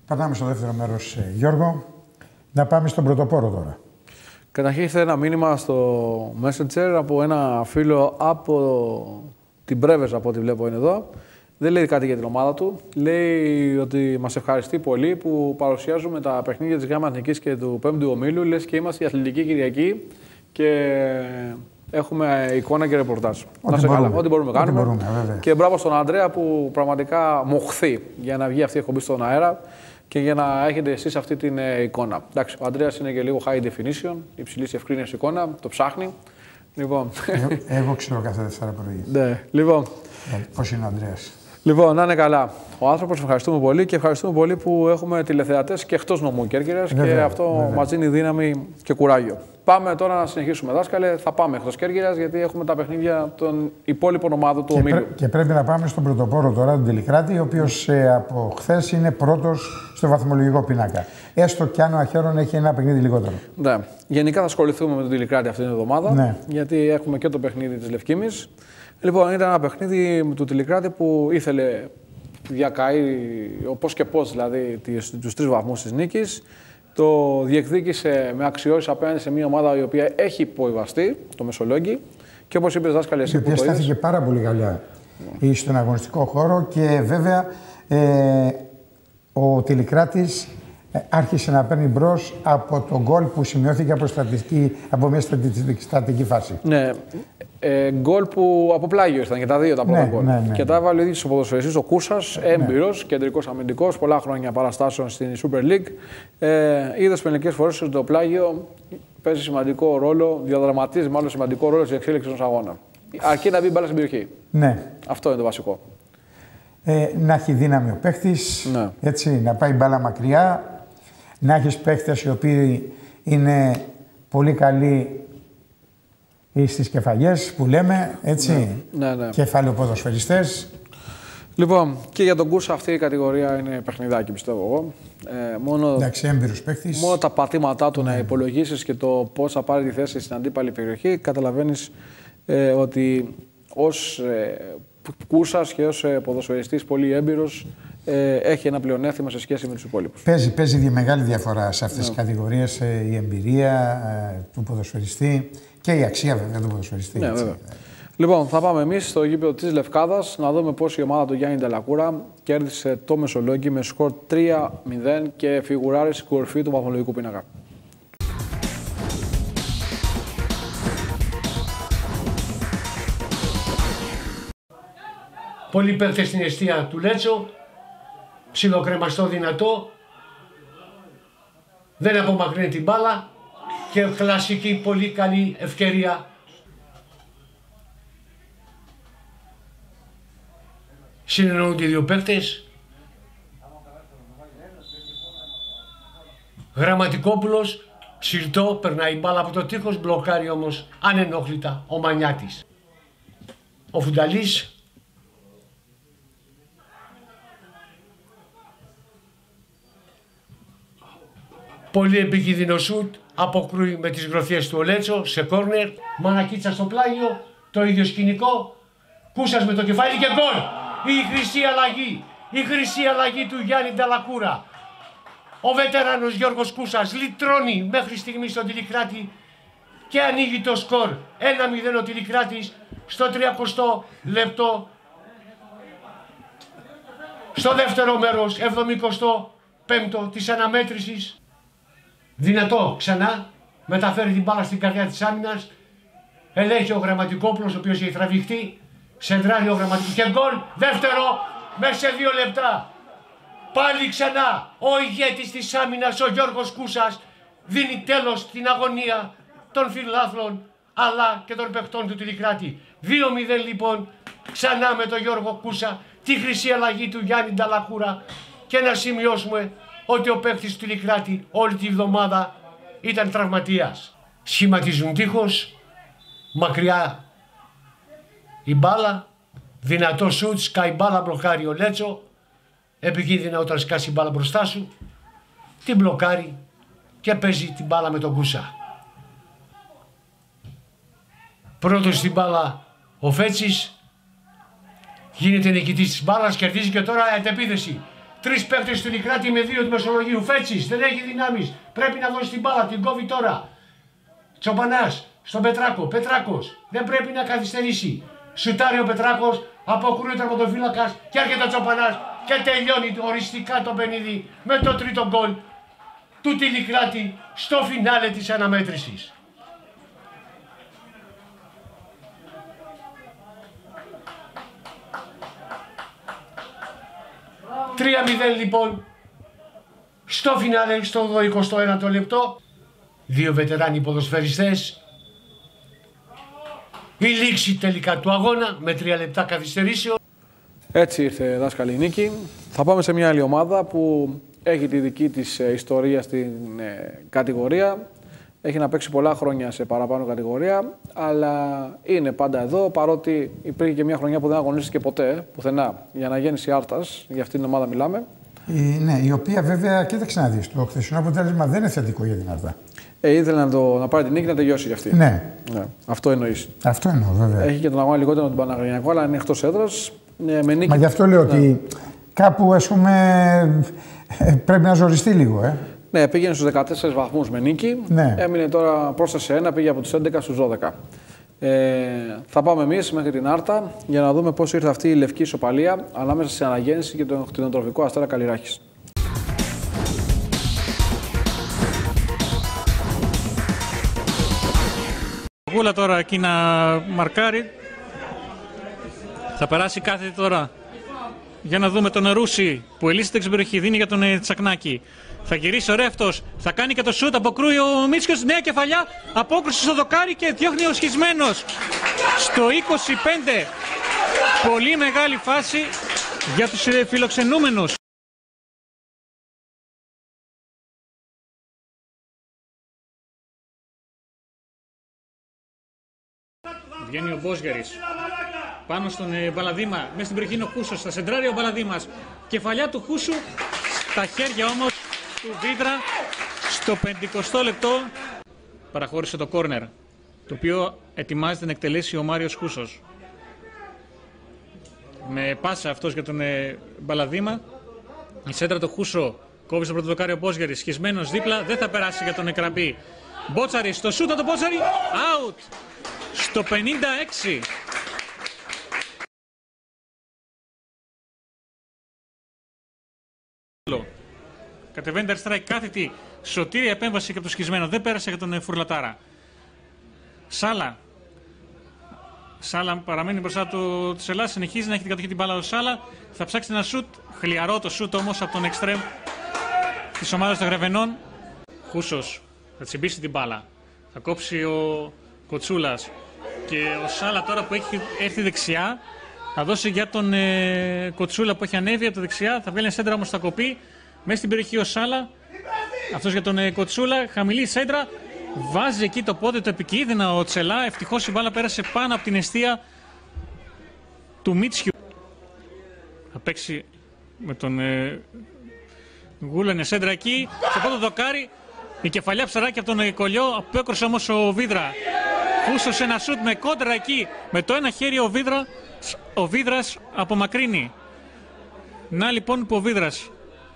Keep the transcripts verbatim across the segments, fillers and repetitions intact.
Περνάμε στο δεύτερο μέρος, Γιώργο. Να πάμε στον πρωτοπόρο τώρα. Καταρχήν ήρθε ένα μήνυμα στο Messenger από ένα φίλο από την Πρέβεζα, από ό,τι βλέπω είναι εδώ. Δεν λέει κάτι για την ομάδα του. Λέει ότι μας ευχαριστεί πολύ που παρουσιάζουμε τα παιχνίδια της ΓΑΜΑ Εθνικής και του πέμπτου ομίλου. Λες και είμαστε η Αθλητική Κυριακή και έχουμε εικόνα και ρεπορτάζ. Να σε καλά, ό,τι μπορούμε να κάνουμε. Μπορούμε, και μπράβο στον Ανδρέα που πραγματικά μοχθεί για να βγει αυτή η εκπομπή στον αέρα και για να έχετε εσείς αυτή την ε, εικόνα. Εντάξει, ο Ανδρέας είναι και λίγο high definition, υψηλής ευκρίνειας εικόνα, το ψάχνει. Λοιπόν. Εγώ, εγώ ξέρω κάθε Δευτέρα πρωί. Ναι, λοιπόν. Ε, πώς είναι ο Ανδρέας. Λοιπόν, να είναι καλά. Ο άνθρωπος, ευχαριστούμε πολύ και ευχαριστούμε πολύ που έχουμε τηλεθεατές και εκτός νομού Κέρκυρας και αυτό βέβαια. Μας δίνει δύναμη και κουράγιο. Πάμε τώρα να συνεχίσουμε, δάσκαλε. Θα πάμε εκτός Κέρκυρας γιατί έχουμε τα παιχνίδια των υπόλοιπων ομάδων του και ομίλου. Πρέ, και πρέπει να πάμε στον πρωτοπόρο τώρα, τον Τηλικράτη, ο οποίος ε, από χθες είναι πρώτος στο βαθμολογικό πίνακα. Έστω κι αν ο Αχέρον έχει ένα παιχνίδι λιγότερο. Ναι. Γενικά θα ασχοληθούμε με τον Τηλικράτη αυτή την εβδομάδα. Ναι. Γιατί έχουμε και το παιχνίδι της Λευκήμης. Λοιπόν, ήταν ένα παιχνίδι του Τηλικράτη που ήθελε διακαεί πώς και πώς, δηλαδή τους τρεις βαθμούς της νίκης. Το διεκδίκησε με αξιώσεις απέναντι σε μια ομάδα η οποία έχει υποβιβαστεί, το Μεσολόγγι. Και όπως είπες, δάσκαλε, εσύ. Η οποία στάθηκε πάρα πολύ καλά yeah. στον αγωνιστικό χώρο και βέβαια ε, ο Τηλικράτης άρχισε να παίρνει μπρος από τον γκολ που σημειώθηκε από, από μια στατική φάση. Ναι. Ε, γκολ που από πλάγιο ήταν και τα δύο τα πρώτα γκολ. Ναι, ναι, ναι. Και τα έβαλε ο ίδιος ο ποδοσφαιριστής, ο Κούσας, έμπειρος, ναι. κεντρικός αμυντικός, πολλά χρόνια παραστάσεων στην Super League. Ε, είδες μερικές φορές ότι το πλάγιο παίζει σημαντικό ρόλο, διαδραματίζει μάλλον σημαντικό ρόλο στην εξέλιξη ενός αγώνα. Αρκεί να μπει μπάλα στην περιοχή. Ναι. Αυτό είναι το βασικό. Ε, να έχει δύναμη ο παίχτης, ναι. έτσι, να πάει μπάλα μακριά, να έχεις παίχτες οι οποίοι είναι πολύ καλοί στις κεφαλιές που λέμε, έτσι, ναι, ναι, ναι. κεφαλαιοποδοσφαιριστές. Λοιπόν, και για τον Κούσα αυτή η κατηγορία είναι παιχνιδάκι, πιστεύω εγώ. Ε, μόνο, Εντάξει, έμπειρος παίκτης. Μόνο τα πατήματά του ναι. να υπολογίσεις και το πώς θα πάρει τη θέση στην αντίπαλη περιοχή, καταλαβαίνεις ε, ότι ως ε, Κούσας και ως ε, ποδοσφαιριστής πολύ έμπειρος ε, έχει ένα πλεονέκτημα σε σχέση με τους υπόλοιπους. Παίζει, παίζει μεγάλη διαφορά σε αυτές ναι. τις κατηγορίες ε, η εμπειρία ε, του ποδοσφαιριστή και η αξία βέβαια του ποδοσφαιριστή. Ναι, βέβαια. Λοιπόν, θα πάμε εμείς στο γήπεδο της Λευκάδας να δούμε πώς η ομάδα του Γιάννη Ντελακούρα κέρδισε το Μεσολόγγι με σκορ τρία μηδέν και φιγουράρει στην κορυφή του βαθμολογικού πίνακα. Πολύ παίκτες στην εστία του Λέτσο, ψιλοκρεμαστό δυνατό, δεν απομακρύνει την μπάλα και κλασική πολύ καλή ευκαιρία. Συνεννοούνται οι δύο παίκτες. Γραμματικόπουλος, συρτό, περνάει μπάλα από το τείχος, μπλοκάρει όμως ανενόχλητα ο Μανιάτης. Ο Φουνταλής πολύ επικίνδυνο σουτ, αποκρούει με τις γροθιές του ο Λέτσο, σε κόρνερ, Μανακίτσα στο πλάγιο, το ίδιο σκηνικό, Κούσας με το κεφάλι και γκολ! Η χρυσή αλλαγή, η χρυσή αλλαγή του Γιάννη Ντελακούρα. Ο βετεράνος Γιώργος Κούσας λυτρώνει μέχρι στιγμή στον Τηλικράτη και ανοίγει το σκορ. ένα μηδέν ο Τηλικράτης στο τριακοστό λεπτό. Στο δεύτερο μέρος, εβδομηκοστό πέμπτο της αναμέτρησης. Δυνατό ξανά, μεταφέρει την μπάλα στην καρδιά της άμυνας. Ελέγχει ο Γραμματικόπουλος, ο οποίος έχει τραβηχτεί. Σεντράρει ο Γραμματικός και γκολ, δεύτερο, μέσα σε δύο λεπτά. Πάλι ξανά, ο ηγέτης της άμυνας, ο Γιώργος Κούσας, δίνει τέλος στην αγωνία των φιλάθλων, αλλά και των παιχτών του Τηλικράτη. δύο μηδέν λοιπόν, ξανά με τον Γιώργο Κούσα, τη χρυσή αλλαγή του Γιάννη Ντελακούρα και να σημειώσουμε ότι ο παίκτης του Τηλικράτη όλη τη βδομάδα ήταν τραυματίας. Σχηματίζουν τείχος, μακριά η μπάλα, δυνατό σουτ, σκάει μπάλα, μπλοκάρει ο Λέτσο. Επικίνδυνα όταν σκάσει η μπάλα μπροστά σου. Την μπλοκάρει και παίζει την μπάλα με τον Κούσα. Πρώτος στην μπάλα ο Φέτσης. Γίνεται νικητής της μπάλας, κερδίζει και τώρα αντεπίθεση. Τρεις παίκτες του Λικράτη με δύο του Μεσολογίου. Φέτσης, δεν έχει δυνάμεις. Πρέπει να δώσει την μπάλα, την κόβει τώρα. Τσοπανάς, στον Πετράκο. Πετράκος, δεν πρέπει να καθυστερήσει. Σουτάρει ο Πετράκος, αποκρούεται από τον φύλακας και έρχεται ο Τσοπανάς και τελειώνει οριστικά το παιχνίδι με το τρίτο γκολ του Τιλικράτη στο φινάλε της αναμέτρησης. τρία μηδέν λοιπόν στο φινάλε, στο εικοστό ένατο λεπτό. Δύο βετεράνοι ποδοσφαιριστές. Η λήξη τελικά του αγώνα με τρία λεπτά καθυστερήσεων. Έτσι ήρθε δάσκαλη η νίκη. Θα πάμε σε μια άλλη ομάδα που έχει τη δική της ιστορία στην ε, κατηγορία. Έχει να παίξει πολλά χρόνια σε παραπάνω κατηγορία, αλλά είναι πάντα εδώ, παρότι υπήρχε και μια χρονιά που δεν αγωνίστηκε ποτέ, πουθενά, για να γέννηση Άρτας, για αυτήν την ομάδα μιλάμε. Η, ναι, η οποία βέβαια, κοίταξε να δεις, το χθεσινό αποτέλεσμα δεν είναι θετικό για την Άρτα. Ε, ήθελε να, το, να πάρει την νίκη να τελειώσει για αυτή. Ναι. ναι. Αυτό εννοείς. Αυτό εννοώ, βέβαια. Έχει και τον αγώνα λιγότερο από τον Παναγενικό, αλλά είναι εκτός έδρας. Ε, με νίκη... Μα γι' αυτό λέω ναι. ότι κάπου, ας πούμε, πρέπει να ζοριστεί λίγο, ε. Ναι, πήγαινε στους δεκατέσσερις βαθμούς με νίκη. Ναι. Έμεινε τώρα, πρόσθεσε ένα, πήγε από τους έντεκα στους δώδεκα. Ε, θα πάμε εμείς μέχρι την Άρτα για να δούμε πώς ήρθε αυτή η λευκή ισοπαλία ανάμεσα σε Αναγέννηση και τον κτηνοτροφικό Αστέρα Καλλιράχης. Ο Γούλα τώρα εκεί να μαρκάρει. Θα περάσει κάθετη τώρα. Για να δούμε τον Ρούση που ελίσσεται την περιοχή, δίνει για τον Τσακνάκη. Θα γυρίσει ο Ρεύτος, θα κάνει και το σούτ, αποκρούει ο Μίτσιος, νέα κεφαλιά, απόκρουση στο δοκάρι και διώχνει ο Σχισμένος. Στο είκοσι πέντε, πολύ μεγάλη φάση για τους φιλοξενούμενους. Βγαίνει ο Μπόσγερης, πάνω στον Μπαλαδήμα, μέσα στην περιοχή είναι ο Χούσος, θα σεντράρει ο Μπαλαδήμας. Κεφαλιά του Χούσου, στα χέρια όμως του Βίδρα, στο πενηκοστό λεπτό παραχώρησε το κόρνερ, το οποίο ετοιμάζεται να εκτελέσει ο Μάριος Χούσος. Με πάσα αυτός για τον ε, Μπαλαδήμα, η σέντρα του Χούσο κόβει στο πρώτο δοκάρι ο Μπόσγερης, σχισμένος δίπλα, δεν θα περάσει για τον Εκραμπή. Μπότσαρη, στο σούτα το Μπότσαρη, out, στο πενήντα έξι. Κατεβαίνει αριστερά η κάθετη σωτήρια επέμβαση και από το Σχισμένο. Δεν πέρασε για τον Φουρλατάρα. Σάλα. Σάλα παραμένει μπροστά του Τσελά. Συνεχίζει να έχει την κατοχή την μπάλα ο Σάλα. Θα ψάξει ένα σουτ. Χλιαρό το σουτ όμως από τον εξτρέμ της ομάδας των Γρεβενών. Χούσος. Θα τσιμπήσει την μπάλα. Θα κόψει ο Κοτσούλας. Και ο Σάλα τώρα που έχει έρθει δεξιά θα δώσει για τον ε, Κοτσούλα που έχει ανέβει από τα δεξιά. Θα βγάλει σέντρα όμως θα κοπεί. Μέσα στην περιοχή ο Σάλα, αυτός για τον ε, Κοτσούλα, χαμηλή σέντρα, βάζει εκεί το πόδι, το επικίνδυνα ο Τσελά, ευτυχώς η μπάλα πέρασε πάνω από την εστία του Μίτσιου. Θα παίξει με τον ε, Γούλανε σέντρα εκεί, στο πρώτο δοκάρι, η κεφαλιά ψαράκι από τον ε, Κολιό, απέκρουσε όμως ο Βίδρα. Φούσωσε ένα σούτ με κόντρα εκεί, με το ένα χέρι ο, Βίδρα, ο Βίδρας απομακρύνει. Να λοιπόν που ο Βίδρας.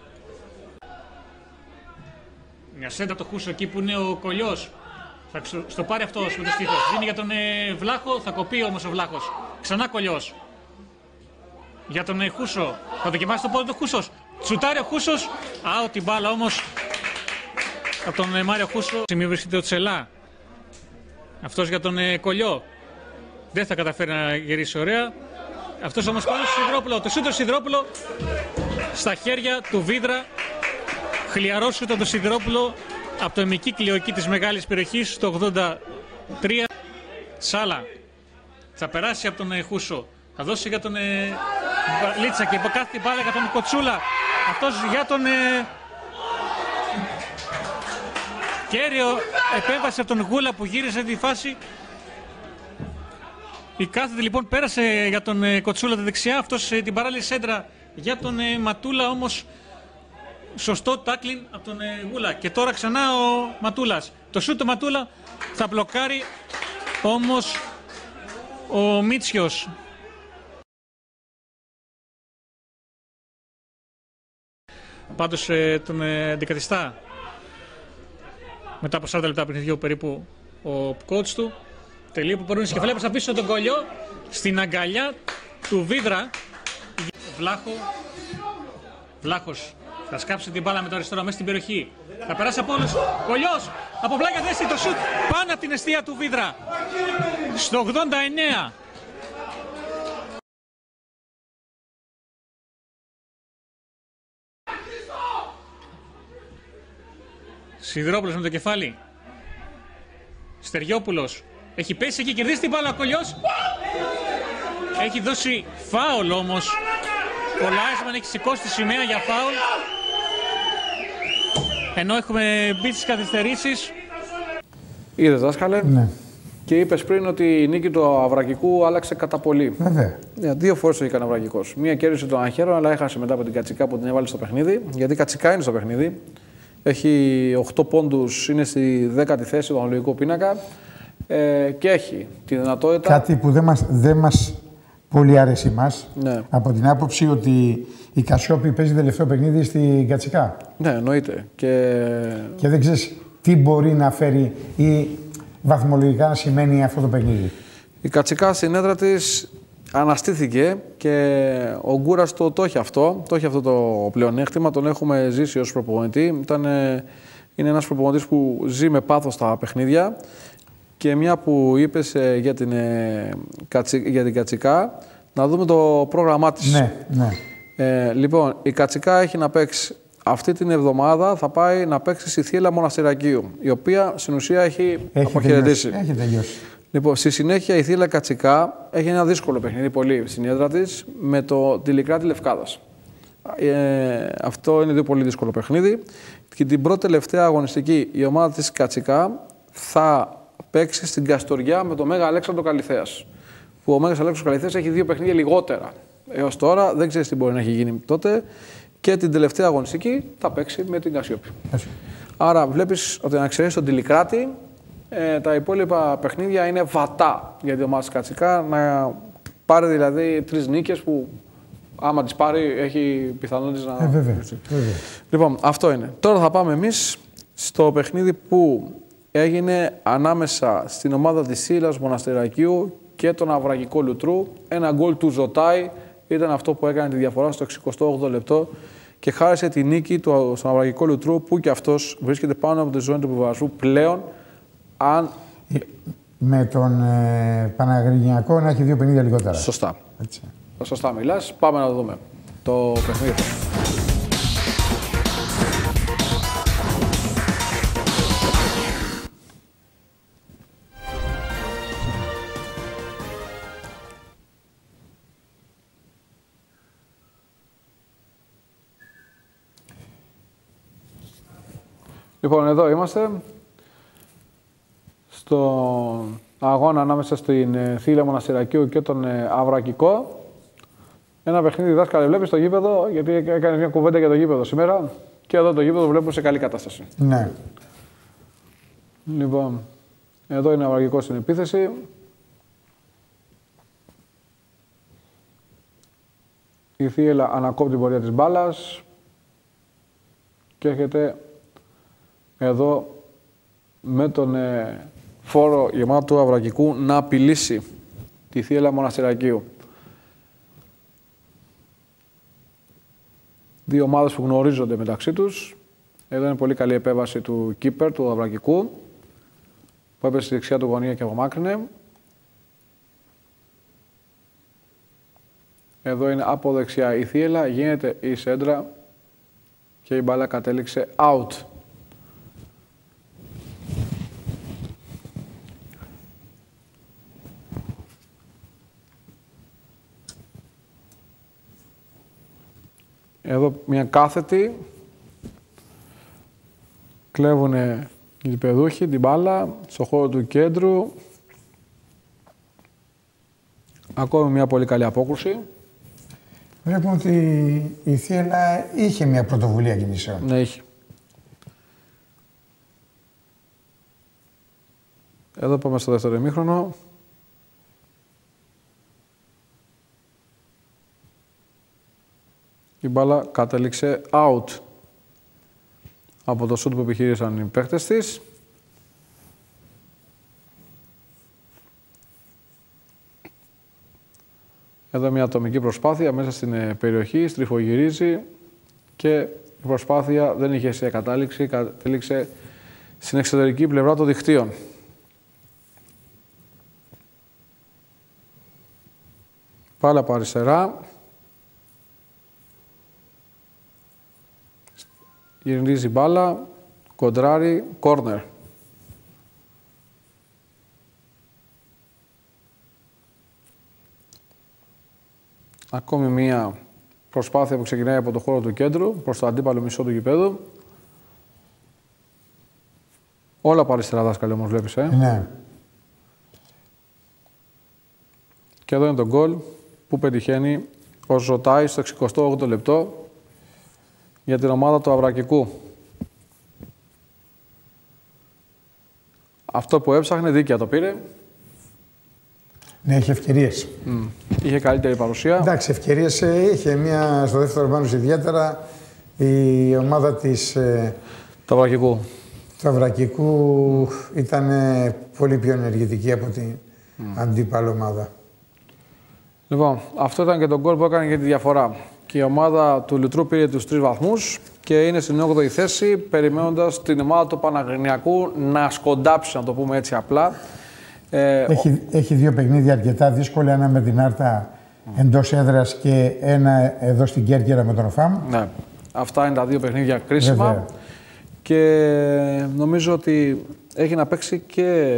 Μια σέντρα από το Χούσο εκεί που είναι ο Κολιός. Θα στο πάρει αυτός με το στήθος. Δίνει για τον ε, Βλάχο, θα κοπεί όμως ο Βλάχος. Ξανά Κολιός. Για τον ε, Χούσο. Θα δοκιμάσει το πόδι του Χούσος. Τσουτάρει ο Χούσος. Άω την μπάλα όμως από τον ε, Μάριο Χούσο. Σημείο βρίσκεται ο Τσελά. Αυτός για τον ε, Κολιό. Δεν θα καταφέρει να γυρίσει ωραία. Αυτός όμως πάνω στο Σιδρόπουλο. Το σούτο Σιδρόπουλο στα χέρια του Βίδρα. Χλιαρό σούτο το Σιδηρόπουλο από το ημικύκλιο εκεί της μεγάλης περιοχής στο ογδόντα τρία. Σάλα θα περάσει από τον ε, Χούσο, θα δώσει για τον ε, Λίτσα και υποκάθεται μπάλα για τον Κοτσούλα. Αυτός για τον ε, κέριο επέμβαση από τον Γούλα που γύρισε τη φάση. Η κάθετη λοιπόν πέρασε για τον ε, Κοτσούλα τη δεξιά, αυτός ε, την παράλληλη σέντρα για τον ε, Ματούλα όμως. Σωστό τάκλιν από τον ε, Γούλα. Και τώρα ξανά ο Ματούλας. Το σούτ του Ματούλα θα μπλοκάρει όμως ο Μίτσιος. Πάντως ε, τον ε, αντικαθιστά μετά από σαράντα λεπτά παιχνιδιού περίπου ο coach του. Τελείο που μπορούν στις κεφαλές προς τα πίσω τον Κολλιό στην αγκαλιά του Βίδρα. Βλάχο. Βλάχος θα σκάψει την μπάλα με το αριστερό μέσα στην περιοχή. Θα περάσει από όλους. Κολλιός από πλάγια θέση το σουτ πάνω από την εστία του Βίδρα. Στο ογδόντα εννέα. Σιδηρόπουλος με το κεφάλι. Στεριόπουλος. Έχει πέσει και κερδίσει την μπάλα ο Κολλιός. Έχει δώσει φάουλ όμως. Ο Λάισμαν έχει σηκώσει τη σημαία για φάουλ. Ενώ έχουμε μπει στις καθυστερήσεις. Είδες δάσκαλε. Ναι. Και είπες πριν ότι η νίκη του Αυρακικού άλλαξε κατά πολύ. Βέβαια. Yeah, δύο φορές το έκανε ο Αυρακικός. Μία κέρδισε τον Αχέρο, αλλά έχασε μετά από την Κατσικά που την έβαλε στο παιχνίδι. Γιατί η Κατσικά είναι στο παιχνίδι. Έχει οκτώ πόντους, είναι στη δέκατη θέση του αναλογικού πίνακα ε, και έχει τη δυνατότητα. Κάτι που δεν μας, δεν μας πολύ αρέσει μας, Ναι. από την άποψη ότι η Κασιόπη παίζει τελευταίο παιχνίδι στην Κατσικά. Ναι, εννοείται. Και... Και δεν ξέρεις τι μπορεί να φέρει ή βαθμολογικά να σημαίνει αυτό το παιχνίδι. Η Κατσικά στην έδρα της αναστήθηκε και ο Γκούρας το, το έχει αυτό, το έχει αυτό το πλεονέκτημα, τον έχουμε ζήσει ως προπονητή. Ήταν, είναι ένας προπονητής που ζει με πάθος τα παιχνίδια και μια που είπες ε, για, την, ε, κατσι, για την Κατσικά, να δούμε το πρόγραμμά της. Ναι, ναι. Ε, λοιπόν, η Κατσικά έχει να παίξει αυτή την εβδομάδα, θα πάει να παίξει στη Θύελλα Μοναστηρακίου, η οποία στην ουσία έχει, έχει αποχαιρετήσει. Έχει τελειώσει. Λοιπόν, στη συνέχεια η Θύελλα Κατσικά έχει ένα δύσκολο παιχνίδι πολύ στην έδρα της με το Τιλικράτη Λευκάδας. Ε, αυτό είναι δύο πολύ δύσκολο παιχνίδι. Και την πρώτη τελευταία αγωνιστική η ομάδα της Κατσικά θα παίξει στην Καστοριά με τον Μέγα Αλέξανδρο Καλιθέας. Που ο Μέγας Αλέξανδρος Καλιθέας έχει δύο παιχνίδια λιγότερα έως τώρα, δεν ξέρεις τι μπορεί να έχει γίνει τότε. Και την τελευταία αγωνιστική θα παίξει με την Κασιόπη. Άρα βλέπεις ότι να ξέρεις τον Τιλικράτη. Ε, τα υπόλοιπα παιχνίδια είναι βατά για την ομάδα της Κατσικά, να πάρει δηλαδή τρεις νίκες που άμα τις πάρει έχει πιθανότητες να... Ε, βέβαια, βέβαια. Λοιπόν, αυτό είναι. Τώρα θα πάμε εμείς στο παιχνίδι που έγινε ανάμεσα στην ομάδα της Θύελλας Μοναστηρακίου και τον Αυρακικό Λουτρού. Ένα γκολ του Ζωτάη ήταν αυτό που έκανε τη διαφορά στο εξηκοστό όγδοο λεπτό και χάρισε τη νίκη του στον Αυρακικό Λουτρού που και αυτός βρίσκεται πάνω από τη ζώνη του υποβιβασμού πλέον. Αν... Με τον ε, Παναγρινιακό να έχει δύο παιχνίδια λιγότερα. Σωστά. Έτσι. Σωστά μιλάς. Πάμε να το δούμε το παιχνίδι. Λοιπόν, εδώ είμαστε. Στον αγώνα ανάμεσα στην Θύελλα Μοναστηρακίου και τον Αυρακικό. Ένα παιχνίδι, δάσκαλε, βλέπεις το γήπεδο, γιατί έκανε μια κουβέντα για το γήπεδο σήμερα. Και εδώ το γήπεδο βλέπουμε σε καλή κατάσταση. Ναι. Λοιπόν, εδώ είναι ο Αυρακικός στην επίθεση. Η Θύελλα ανακόπτει την πορεία της μπάλας. Και έρχεται εδώ με τον ε, φόρο γεμάτο του Αυρακικού να απειλήσει τη Θύελλα Μοναστηρακίου. Δύο ομάδες που γνωρίζονται μεταξύ τους. Εδώ είναι πολύ καλή επέμβαση του κίπερ, του Αυρακικού, που έπεσε στη δεξιά του γωνία και απομάκρυνε. Εδώ είναι από δεξιά η Θύελλα, γίνεται η σέντρα και η μπάλα κατέληξε out. Εδώ μια κάθετη, κλέβουν οι γηπεδούχοι την μπάλα στο χώρο του κέντρου. Ακόμη μια πολύ καλή απόκρουση. Βλέπουμε ότι η Θύελλα είχε μια πρωτοβουλία κινήσεων. Ναι, είχε. Εδώ πάμε στο δεύτερο ημίχρονο. Η μπάλα κατέληξε out από το σούτ που επιχείρησαν οι παίχτες της. Εδώ μια ατομική προσπάθεια μέσα στην περιοχή, στριφογυρίζει και η προσπάθεια δεν είχε σε κατάληξη, κατέληξε στην εξωτερική πλευρά των δικτύων. Πάλι από αριστερά. Γυρίζει μπάλα, κοντράρι, κόρνερ. Ακόμη μία προσπάθεια που ξεκινάει από το χώρο του κέντρου προς το αντίπαλο μισό του γηπέδου. Όλα από αριστερά, δάσκαλε, όμως βλέπεις, ε. Ναι. Και εδώ είναι το γκολ που πετυχαίνει ο Ζωτάη στο εξηκοστό όγδοο λεπτό για την ομάδα του Αβρακικού. Αυτό που έψαχνε δίκαια το πήρε. Ναι, είχε ευκαιρίες. Mm. Είχε καλύτερη παρουσία. Εντάξει, ευκαιρίες είχε. Μία στο δεύτερο μάνος ιδιαίτερα η ομάδα της, του Αβρακικού. του Αβρακικού ήταν πολύ πιο ενεργητική από την mm. αντίπαλη ομάδα. Λοιπόν, αυτό ήταν και το γκολ που έκανε για τη διαφορά. Και η ομάδα του Λουτρού πήρε τους τρεις βαθμούς και είναι στην όγδοη θέση, περιμένοντας την ομάδα του Παναγρινιακού να σκοντάψει, να το πούμε έτσι απλά. Ε, έχει, ο... έχει δύο παιχνίδια αρκετά δύσκολα, ένα με την Άρτα mm. εντός έδρας και ένα εδώ στην Κέρκυρα με τον ΟΦΑΜ. Ναι, αυτά είναι τα δύο παιχνίδια κρίσιμα. Βέβαια. Και νομίζω ότι έχει να παίξει και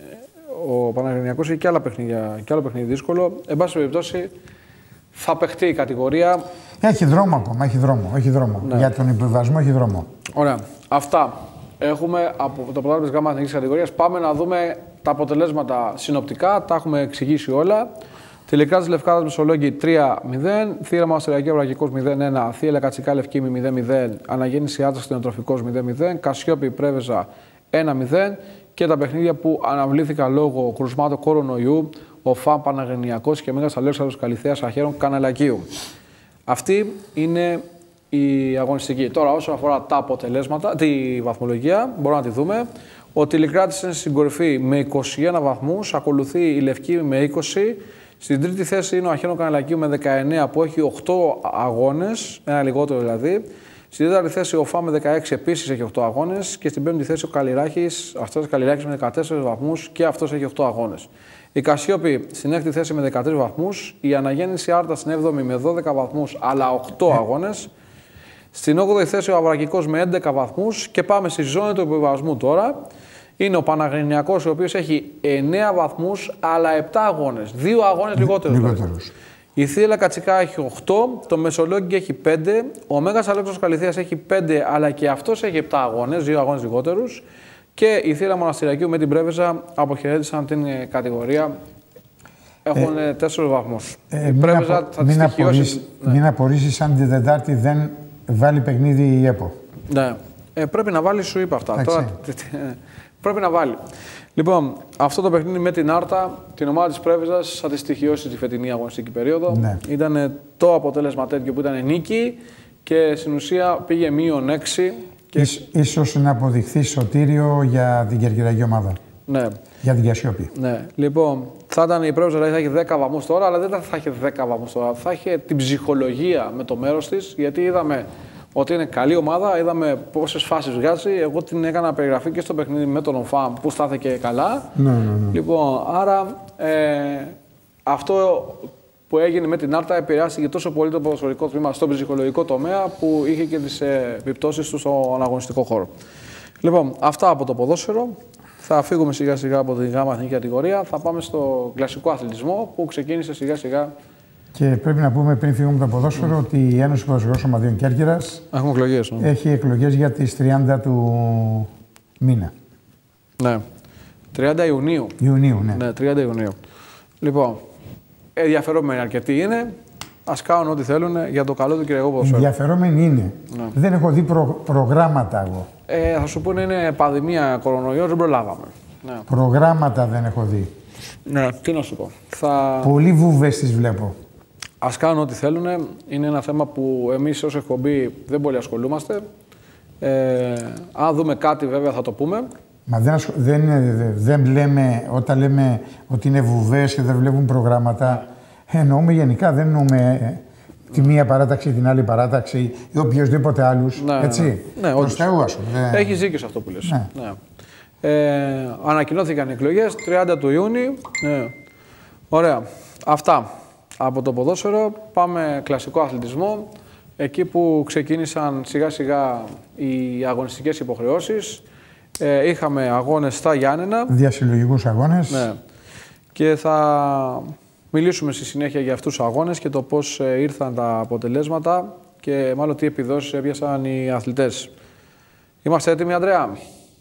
ο Παναγρινιακός έχει και άλλα παιχνίδια, και άλλο παιχνίδι δύσκολο. Εν πάση περιπτώσει, θα παιχτεί η κατηγορία. Έχει δρόμο ακόμα, έχει δρόμο. Έχει δρόμο. Ναι. Για τον υποβιβασμό έχει δρόμο. Ωραία. Αυτά έχουμε από το πρωτάθλημα της ΓΑΜΑ εθνικής κατηγορίας. Πάμε να δούμε τα αποτελέσματα συνοπτικά. Τα έχουμε εξηγήσει όλα. Τηλικράτης Λευκάδας Μεσολόγγι τρία μηδέν, Θύραμα Αυστριακή Αβρακικός μηδέν ένα, Θύελα Κατσικά Λευκήμη μηδέν μηδέν, Αναγέννηση Άτρας Κτηνοτροφικός μηδέν μηδέν, Κασιόπη Πρέβεζα ένα μηδέν και τα παιχνίδια που αναβλήθηκαν λόγω κρουσμάτων κορονοϊού, ο ΦΑΜ Παναγεννιακός και Μέγας Αλέξανδρος Καλυθέας Αχέρων Κανελακίου. Αυτή είναι η αγωνιστική. Τώρα, όσον αφορά τα αποτελέσματα, τη βαθμολογία, μπορούμε να τη δούμε. Ο Τηλικράτης είναι στην κορυφή με είκοσι ένα βαθμούς, ακολουθεί η Λευκή με είκοσι. Στην τρίτη θέση είναι ο Αχέρων Κανελακίου με δεκαεννέα που έχει οκτώ αγώνες, ένα λιγότερο δηλαδή. Στην τέταρτη θέση ο ΦΑΜ με δεκαέξι επίσης έχει οκτώ αγώνες. Και στην πέμπτη θέση ο Καλλιράκης, αυτός Καλλιράκης με δεκατέσσερις βαθμούς και αυτός έχει οκτώ αγώνες. Η Κασιόπη στην έκτη θέση με δεκατρείς βαθμούς. Η Αναγέννηση Άρτα στην έβδομη με δώδεκα βαθμούς αλλά οκτώ αγώνες. Στην όγδοη θέση ο Αβρακικός με έντεκα βαθμούς. Και πάμε στη ζώνη του υποβιβασμού τώρα. Είναι ο Παναγρινιακός, ο οποίος έχει εννέα βαθμούς αλλά επτά αγώνες. Δύο αγώνες λιγότερους. Λιγότερους. Η Θύελα Κατσικά έχει οκτώ, το Μεσολόγγι έχει πέντε, ο Μέγας Αλέξανδρος Καλυθέας έχει πέντε αλλά και αυτός έχει επτά αγώνες, δύο αγώνες λιγότερους. Και η Θύελα Μοναστηριακίου με την Πρέβεζα αποχαιρέτησαν την κατηγορία. Έχουν ε, τέσσερις βαθμούς. Ε, η Πρέβεζα απο... θα τη στοιχειώσει. Ναι. Μην απορρίσεις αν την Τετάρτη δεν βάλει παιχνίδι η ΕΠΟ. Ναι. Ε, πρέπει να βάλει, σου είπα αυτά. Τώρα, πρέπει να βάλει. Λοιπόν, αυτό το παιχνίδι με την Άρτα, την ομάδα της Πρέβεζας, θα τη στοιχειώσει τη φετινή αγωνιστική περίοδο. Ναι. Ήταν το αποτέλεσμα τέτοιο που ήταν νίκη και στην ουσία πήγε μείον έξι. Και... Ίσ, ίσως να αποδειχθεί σωτήριο για την κερκυραϊκή ομάδα. Ναι. Για την Κασιόπη. Ναι. Λοιπόν, θα ήταν η Πρέβεζα, δηλαδή θα έχει δέκα βαθμούς τώρα, αλλά δεν θα έχει δέκα βαθμούς τώρα. Θα έχει την ψυχολογία με το μέρος της, γιατί είδαμε ότι είναι καλή ομάδα, είδαμε πόσες φάσεις βγάζει. Εγώ την έκανα περιγραφή και στο παιχνίδι με τον ΟΦΑΜ που στάθηκε καλά. Ναι, ναι, ναι. Λοιπόν, άρα ε, αυτό που έγινε με την Άρτα επηρεάστηκε τόσο πολύ το ποδοσφαιρικό τμήμα στο ψυχολογικό τομέα που είχε και τις επιπτώσεις του στον αγωνιστικό χώρο. Λοιπόν, αυτά από το ποδόσφαιρο. Θα φύγουμε σιγά σιγά από την γάμα εθνική κατηγορία. Θα πάμε στο κλασικό αθλητισμό που ξεκίνησε σιγά σιγά. Και πρέπει να πούμε πριν φύγουμε από το ποδόσφαιρο mm. ότι η Ένωση Ποδοσφαιρικών Σωματείων Κέρκυρας Έχουμε εκλογές, ναι. έχει εκλογές για τις τριάντα του μήνα. Ναι. τριάντα Ιουνίου. Ιουνίου, ναι. Ναι, τριάντα Ιουνίου. Λοιπόν, ενδιαφερόμενοι αρκετοί είναι. Ας κάνουν ό,τι θέλουν για το καλό του κυριακού ποδοσφαίρου. Ενδιαφερόμενοι είναι. Ναι. Δεν έχω δει προ, προγράμματα εγώ. Ε, θα σου πούνε είναι πανδημία κορονοϊός, δεν προλάβαμε. Ναι. Προγράμματα δεν έχω δει. Ναι, τι να σου πω. Θα... Πολύ βούβες τις βλέπω. Ας κάνουν ό,τι θέλουν. Είναι ένα θέμα που εμείς ως εκπομπή δεν πολύ ασχολούμαστε. Ε, αν δούμε κάτι βέβαια θα το πούμε. Μα δεν, δεν, δεν λέμε, όταν λέμε ότι είναι βουβές και δεν βλέπουν προγράμματα, εννοούμε γενικά, δεν εννοούμε τη μία παράταξη ή την άλλη παράταξη ή οποιοδήποτε άλλους, ναι, έτσι. Ναι, προς Θεού, ας πούμε. Έχεις δίκιο σε αυτό που λες. Ναι. Ναι. Ε, ανακοινώθηκαν οι εκλογές, τριάντα του Ιούνιου. Ναι. Ωραία. Αυτά από το ποδόσφαιρο. Πάμε κλασικό αθλητισμό. Εκεί που ξεκίνησαν σιγά σιγά οι αγωνιστικές υποχρεώσεις. Ε, είχαμε αγώνες στα Γιάννενα. Διασυλλογικούς αγώνες. Ναι. Και θα μιλήσουμε στη συνέχεια για αυτούς τους αγώνες και το πώς ήρθαν τα αποτελέσματα και μάλλον τι επιδόσεις έπιασαν οι αθλητές. Είμαστε έτοιμοι, Ανδρέα?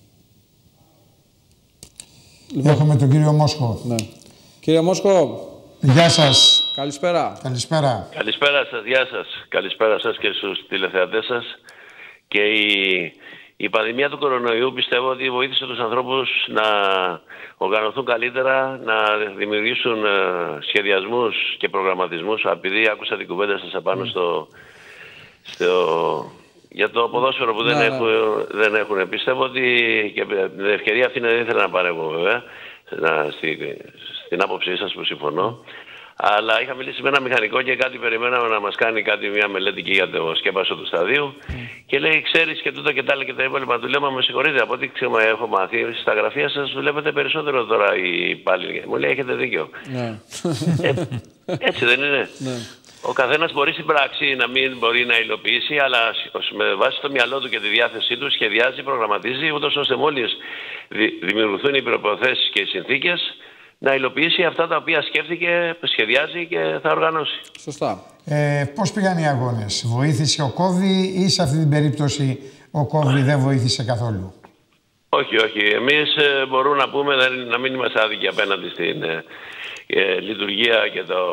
Έχουμε τον κύριο Μόσχο. Ναι. Κύριε Μόσχο. Γεια σας. Καλησπέρα. Καλησπέρα. Καλησπέρα σας, γεια σας. Καλησπέρα σας και στους τηλεθεατές σας. Και η, η πανδημία του κορονοϊού πιστεύω ότι βοήθησε τους ανθρώπους να οργανωθούν καλύτερα, να δημιουργήσουν σχεδιασμούς και προγραμματισμούς. Επειδή άκουσα την κουβέντα σας απάνω mm. στο, στο, για το ποδόσφαιρο που δεν, ναι, έχουν, ναι. δεν έχουν. Πιστεύω ότι και την ευκαιρία αυτή δεν ήθελα να παρεύω βέβαια, να, στη, στην άποψή σας που συμφωνώ. Αλλά είχα μιλήσει με ένα μηχανικό και κάτι περιμέναμε να μας κάνει κάτι, μια μελέτη και για το σκέπασο του σταδίου. Mm. Και λέει, ξέρεις και τούτο και τα άλλα και τα υπόλοιπα. Του λέω, μα με συγχωρείτε, από ό,τι ξέρω, έχω μάθει, στα γραφεία σας βλέπετε περισσότερο τώρα οι υπάλληλοι. Μου λέει, έχετε δίκιο. Yeah. Ε, έτσι δεν είναι? Yeah. Ο καθένας μπορεί στην πράξη να μην μπορεί να υλοποιήσει, αλλά με βάση το μυαλό του και τη διάθεσή του σχεδιάζει, προγραμματίζει, ούτως ώστε μόλις δημιουργηθούν οι προϋποθέσεις και οι συνθήκες, να υλοποιήσει αυτά τα οποία σκέφτηκε, σχεδιάζει και θα οργανώσει. Σωστά. Ε, πώς πήγαν οι αγώνες? Βοήθησε ο Κόβι ή σε αυτή την περίπτωση ο Κόβι δεν βοήθησε καθόλου? Όχι, όχι. Εμείς ε, μπορούμε να πούμε δεν, να μην είμαστε άδικοι απέναντι στην ε, ε, λειτουργία και, το,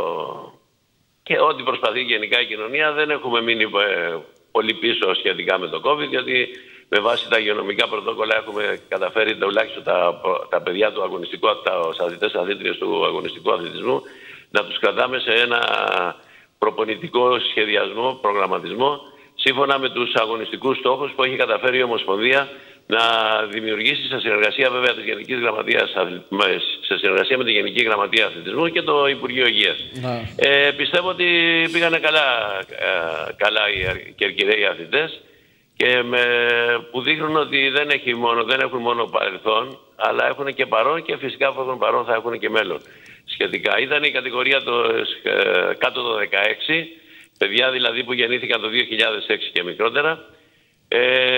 και ό,τι προσπαθεί γενικά η κοινωνία. Δεν έχουμε μείνει ε, πολύ πίσω σχετικά με το COVID, γιατί με βάση τα υγειονομικά πρωτόκολλα έχουμε καταφέρει τουλάχιστον τα, τα παιδιά του αγωνιστικού, τα αθλητές αθλήτριες του αγωνιστικού αθλητισμού, να τους κρατάμε σε ένα προπονητικό σχεδιασμό, προγραμματισμό, σύμφωνα με τους αγωνιστικούς στόχους που έχει καταφέρει η Ομοσπονδία να δημιουργήσει σε συνεργασία βέβαια της Γενικής Γραμματείας, σε συνεργασία με τη Γενική Γραμματεία Αθλητισμού και το Υπουργείο Υγείας. Ε, πιστεύω ότι πήγανε καλά, καλά οι κερκυραίοι αθλητές. Και με, που δείχνουν ότι δεν, έχει μόνο, δεν έχουν μόνο παρελθόν, αλλά έχουν και παρόν και φυσικά αφού έχουν παρόν θα έχουν και μέλλον. Σχετικά ήταν η κατηγορία το, ε, κάτω το δεκαέξι, παιδιά δηλαδή που γεννήθηκαν το δύο χιλιάδες έξι και μικρότερα. Ε,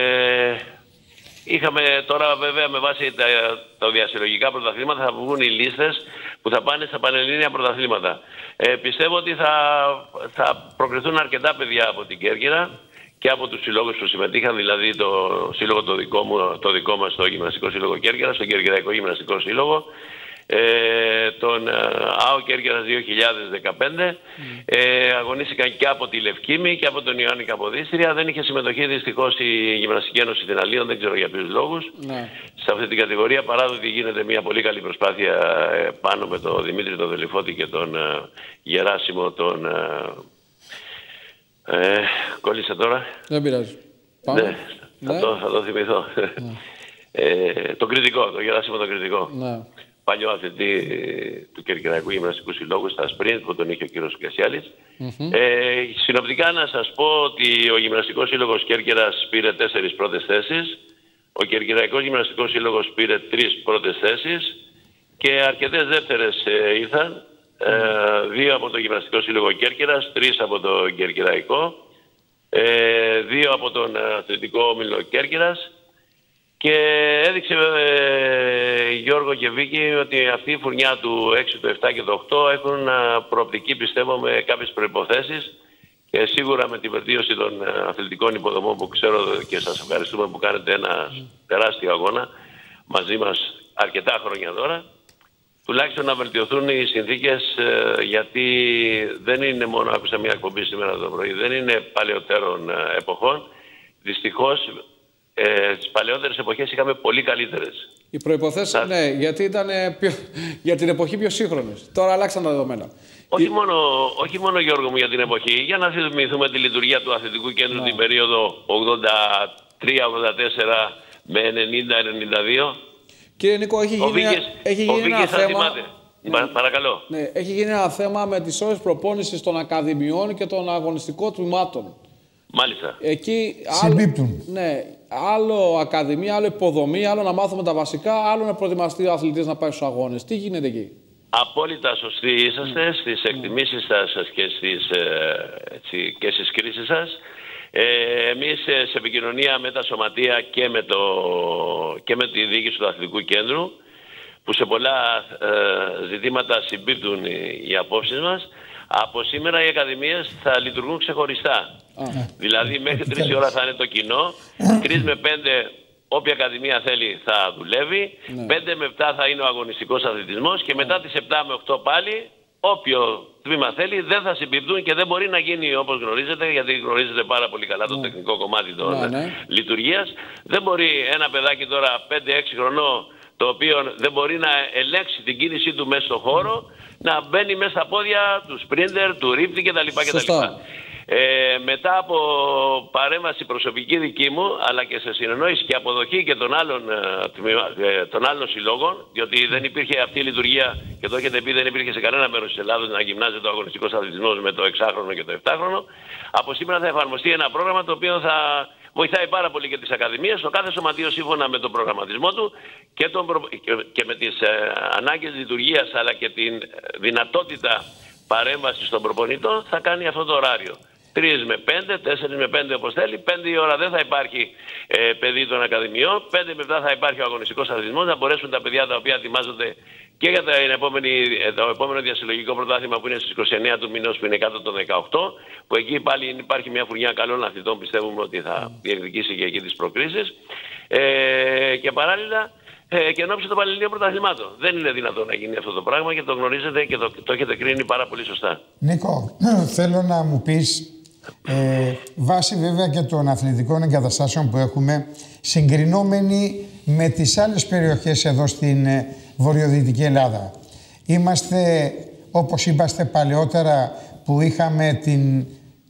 είχαμε τώρα βέβαια με βάση τα, τα διασυλλογικά πρωταθλήματα θα βγουν οι λίστες που θα πάνε στα πανελλήνια πρωταθλήματα. Ε, πιστεύω ότι θα, θα προκριθούν αρκετά παιδιά από την Κέρκυρα και από τους συλλόγους που συμμετείχαν, δηλαδή το σύλλογο το δικό, μου, το δικό μας, το Γυμναστικό Σύλλογο Κέρκυρας, τον Κερκυραϊκό Γυμναστικό Σύλλογο, ε, τον ΑΟ Κέρκυρας δύο χιλιάδες δεκαπέντε, mm. ε, αγωνίστηκαν και από τη Λευκήμη και από τον Ιωάννη Καποδίστρια. Δεν είχε συμμετοχή δυστυχώς η Γυμναστική Ένωση Θηναλίων, δεν ξέρω για ποιους λόγους. Mm. Σε αυτή την κατηγορία, παρά ότι γίνεται μια πολύ καλή προσπάθεια ε, πάνω με τον Δημήτρη τον Δελιφώτη και τον ε, Γεράσιμο τον... Ε, Ε, κόλλησα τώρα. Δεν πειράζει. Πάμε. Ναι, θα, ναι. Το, θα το θυμηθώ. Ναι. Ε, το κριτικό, το Γεράσιμο το κριτικό. Ναι. Παλιό αθλητή του Κερκυραϊκού Γυμναστικού Συλλόγου στα Σπριντ που τον είχε ο κύριος Κασιάλης. Mm-hmm. Ε, συνοπτικά να σας πω ότι ο Γυμναστικός Σύλλογος Κέρκυρας πήρε τέσσερις πρώτες θέσεις. Ο Κερκυραϊκός Γυμναστικός Σύλλογος πήρε τρεις πρώτες θέσεις και αρκετές δεύτερες ε, ήρθαν. Ε, δύο από το Γυμναστικό Σύλλογο Κέρκυρας, τρεις από το Κερκυραϊκό, ε, δύο από τον Αθλητικό Όμιλο Κέρκυρας και έδειξε ε, Γιώργο και Βίκη ότι αυτή η φουρνιά του έξι, του επτά και του οκτώ έχουν προοπτική πιστεύω με κάποιες προϋποθέσεις και σίγουρα με την βελτίωση των αθλητικών υποδομών που ξέρω και σας ευχαριστούμε που κάνετε ένα τεράστιο αγώνα μαζί μας αρκετά χρόνια τώρα. Τουλάχιστον να βελτιωθούν οι συνθήκες, ε, γιατί δεν είναι μόνο, άκουσα μια εκπομπή σήμερα το πρωί, δεν είναι παλαιότερων ε, εποχών. Δυστυχώς, ε, στις παλαιότερες εποχές είχαμε πολύ καλύτερες. Οι προϋποθέσεις, θα... ναι, γιατί ήταν πιο, για την εποχή πιο σύγχρονες. Τώρα αλλάξαν τα δεδομένα. Όχι μόνο, όχι μόνο Γιώργο μου για την εποχή, για να θυμηθούμε τη λειτουργία του αθλητικού κέντρου ναι. την περίοδο ογδόντα τρία ογδόντα τέσσερα με ενενήντα ενενήντα δύο. Κύριε Νίκο, έχει γίνει, Βίγες, έχει γίνει ένα θέμα... Ναι. Παρακαλώ. Ναι, έχει γίνει ένα θέμα με τις ώρες προπόνησης των ακαδημιών και των αγωνιστικών τμήματων. Μάλιστα. Εκεί συμπίπτουν. Άλλο, ναι, άλλο ακαδημία, άλλο υποδομή, άλλο να μάθουμε τα βασικά, άλλο να προετοιμαστεί ο αθλητής να πάει στους αγώνες. Τι γίνεται εκεί? Απόλυτα σωστοί είσαστε mm. στις εκτιμήσεις σας και στις, έτσι, και στις κρίσεις σας. Ε, εμείς σε επικοινωνία με τα σωματεία και με, το, και με τη διοίκηση του αθλητικού κέντρου, που σε πολλά ε, ζητήματα συμπίπτουν οι, οι απόψεις μας, από σήμερα οι ακαδημίες θα λειτουργούν ξεχωριστά. Mm. Δηλαδή μέχρι τρεις η ώρα θα είναι το κοινό, τρεις με πέντε όποια ακαδημία θέλει θα δουλεύει, mm. πέντε με επτά θα είναι ο αγωνιστικός αθλητισμός και mm. μετά τις επτά με οκτώ πάλι όποιο τμήμα θέλει, δεν θα συμπιπτούν και δεν μπορεί να γίνει όπως γνωρίζετε, γιατί γνωρίζετε πάρα πολύ καλά το mm. τεχνικό κομμάτι των mm. λειτουργίας. Δεν μπορεί ένα παιδάκι τώρα πέντε έξι χρονών, το οποίο δεν μπορεί να ελέγξει την κίνησή του μέσα στον χώρο, να μπαίνει μέσα στα πόδια του σπρίντερ, του ρίπτη κτλ. Ε, μετά από παρέμβαση προσωπική δική μου, αλλά και σε συνεννόηση και αποδοχή και των άλλων, ε, των άλλων συλλόγων, διότι δεν υπήρχε αυτή η λειτουργία, και το έχετε πει, δεν υπήρχε σε κανένα μέρος της Ελλάδος να γυμνάζεται ο αγωνιστικός αθλητισμός με το εξάχρονο και το επτάχρονο. Από σήμερα θα εφαρμοστεί ένα πρόγραμμα το οποίο θα βοηθάει πάρα πολύ και τις ακαδημίες, το κάθε σωματείο σύμφωνα με τον προγραμματισμό του και, τον προ... και με τις ε, ανάγκες λειτουργίας, αλλά και την δυνατότητα παρέμβασης των προπονητών θα κάνει αυτό το ωράριο. τρεις με πέντε, τέσσερα με πέντε όπως θέλει, πέντε η ώρα δεν θα υπάρχει ε, παιδί των ακαδημιών, πέντε με επτά θα υπάρχει ο αγωνιστικός αθλητισμός, να μπορέσουν τα παιδιά τα οποία ετοιμάζονται και για την επόμενη, το επόμενο διασυλλογικό πρωτάθλημα που είναι στις είκοσι εννέα του μηνός, που είναι κάτω των δεκαοκτώ, που εκεί πάλι υπάρχει μια φουρνιά καλών αθλητών, πιστεύουμε ότι θα διεκδικήσει και εκεί τις προκρίσεις. Ε, και παράλληλα ε, και ενόψει των Πανελληνίων Πρωταθλημάτων. Δεν είναι δυνατόν να γίνει αυτό το πράγμα και το γνωρίζετε και το, το έχετε κρίνει πάρα πολύ σωστά. Νίκο, θέλω να μου πεις, ε, βάσει βέβαια και των αθλητικών εγκαταστάσεων που έχουμε, συγκρινόμενοι με τις άλλες περιοχές εδώ στην ε, βορειοδυτική Ελλάδα. Είμαστε, όπως είπαστε παλαιότερα, που είχαμε την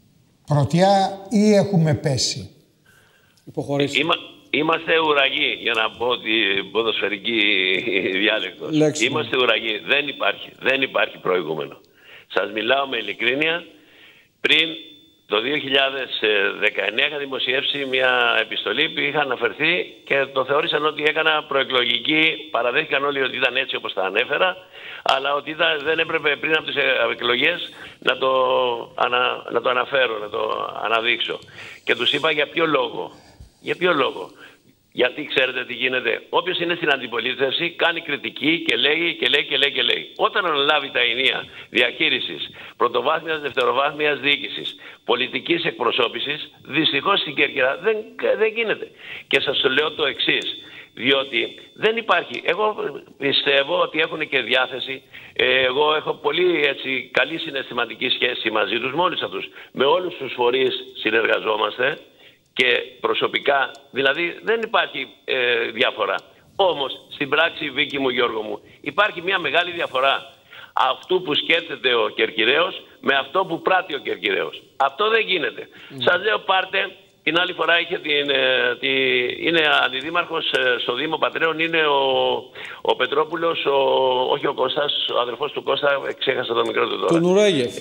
πρωτιά ή έχουμε πέσει? Υποχωρήσει. Είμα, είμαστε ουραγοί, για να πω την ποδοσφαιρική διάλεκτο. Είμαστε ουραγοί. Δεν υπάρχει, δεν υπάρχει προηγούμενο. Σας μιλάω με ειλικρίνεια. Πριν το δύο χιλιάδες δεκαεννέα είχα δημοσιεύσει μια επιστολή που είχα αναφερθεί και το θεώρησαν ότι έκανα προεκλογική. Παραδέχτηκαν όλοι ότι ήταν έτσι όπως τα ανέφερα, αλλά ότι ήταν, δεν έπρεπε πριν από τις εκλογές να το, ανα, να το αναφέρω, να το αναδείξω. Και τους είπα για ποιο λόγο. Για ποιο λόγο. Γιατί ξέρετε τι γίνεται. Όποιος είναι στην αντιπολίτευση κάνει κριτική και λέει και λέει και λέει και λέει. Όταν αναλάβει τα ενία διαχείρισης πρωτοβάθμιας, δευτεροβάθμιας διοίκησης, πολιτικής εκπροσώπησης, δυστυχώς στην Κέρκυρα δεν, δεν γίνεται. Και σας το λέω το εξής. Διότι δεν υπάρχει. Εγώ πιστεύω ότι έχουν και διάθεση. Εγώ έχω πολύ έτσι, καλή συναισθηματική σχέση μαζί τους, με όλους αυτούς. Με όλους τους φορείς συνεργαζόμαστε. Και προσωπικά, δηλαδή δεν υπάρχει ε, διαφορά. Όμως, στην πράξη, Βίκη μου, Γιώργο μου, υπάρχει μια μεγάλη διαφορά αυτού που σκέφτεται ο Κερκυραίος με αυτό που πράττει ο Κερκυραίος. Αυτό δεν γίνεται. Mm. Σας λέω, πάρτε, την άλλη φορά είχε την, ε, τη, είναι αντιδήμαρχος ε, στο Δήμο Πατρέων, είναι ο, ο Πετρόπουλος, ο, όχι ο Κώστας, ο αδερφός του Κώστα, ξέχασα το μικρό του τώρα. Του Νουρέγεφ.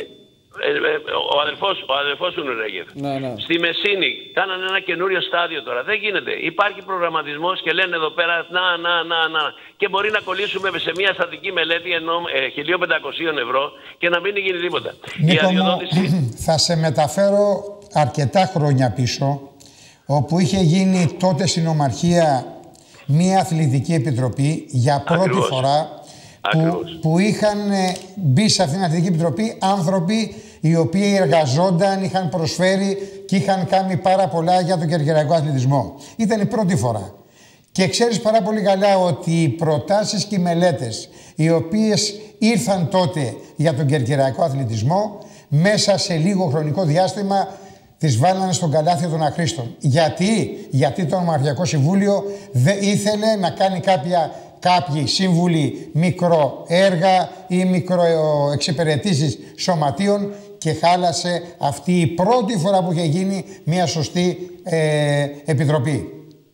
Ο αδερφός, ο αδερφός του Νουρέγεφ. Ναι, ναι. Στη Μεσίνη κάνανε ένα καινούριο στάδιο τώρα. Δεν γίνεται. Υπάρχει προγραμματισμός και λένε εδώ πέρα να, να, να, να. Και μπορεί να κολλήσουμε σε μια στατική μελέτη ενώ, ε, χίλια πεντακόσια ευρώ και να μην γίνει τίποτα. Νίκο, η αδειοδότηση... θα σε μεταφέρω αρκετά χρόνια πίσω, όπου είχε γίνει τότε στην Ομαρχία μια αθλητική επιτροπή για πρώτη Ακριβώς. φορά. Που, που είχαν μπει σε αυτήν την Αθλητική Επιτροπή άνθρωποι οι οποίοι εργαζόνταν, είχαν προσφέρει και είχαν κάνει πάρα πολλά για τον κερκυραϊκό αθλητισμό. Ήταν η πρώτη φορά. Και ξέρεις πάρα πολύ καλά ότι οι προτάσεις και οι μελέτες οι οποίες ήρθαν τότε για τον κερκυραϊκό αθλητισμό μέσα σε λίγο χρονικό διάστημα τις βάλανε στον καλάθι των αχρήστων. Γιατί, Γιατί το Ομαρχιακό Συμβούλιο δεν ήθελε να κάνει κάποια κάποιοι σύμβουλοι μικροέργα ή μικροεξυπηρετήσεις σωματείων και χάλασε αυτή η πρώτη φορά που είχε γίνει μια σωστή ε, επιτροπή.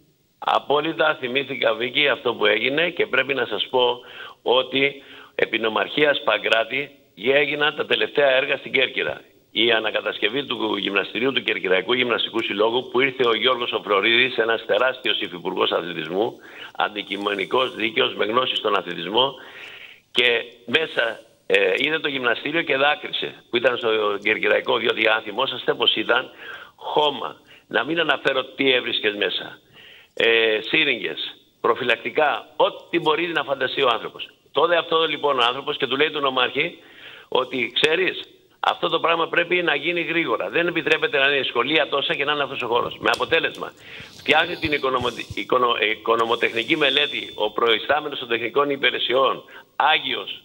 Απόλυτα θυμήθηκα, Βίκη, αυτό που έγινε και πρέπει να σας πω ότι επί νομαρχίας Παγκράτη έγιναν τα τελευταία έργα στην Κέρκυρα. Η ανακατασκευή του γυμναστηρίου του Κερκυραϊκού Γυμναστικού Συλλόγου, που ήρθε ο Γιώργος Οφρορίδης, ένας τεράστιος υφυπουργός αθλητισμού, αντικειμενικός, δίκαιος, με γνώση στον αθλητισμό, και μέσα ε, είδε το γυμναστήριο και δάκρυσε που ήταν στο Κερκυραϊκό, διότι αν θυμόσαστε πως ήταν χώμα. Να μην αναφέρω τι έβρισκες μέσα. Ε, σύριγγες, προφυλακτικά, ό,τι μπορεί να φανταστεί ο άνθρωπος. Τότε αυτό λοιπόν ο άνθρωπος και του λέει του νομάρχη ότι ξέρεις, αυτό το πράγμα πρέπει να γίνει γρήγορα. Δεν επιτρέπεται να είναι σχολεία τόσα και να είναι αυτός ο χώρος. Με αποτέλεσμα, φτιάχνει την οικονομο... οικονο... οικονομοτεχνική μελέτη ο προϊστάμενος των τεχνικών υπηρεσιών, Άγιος,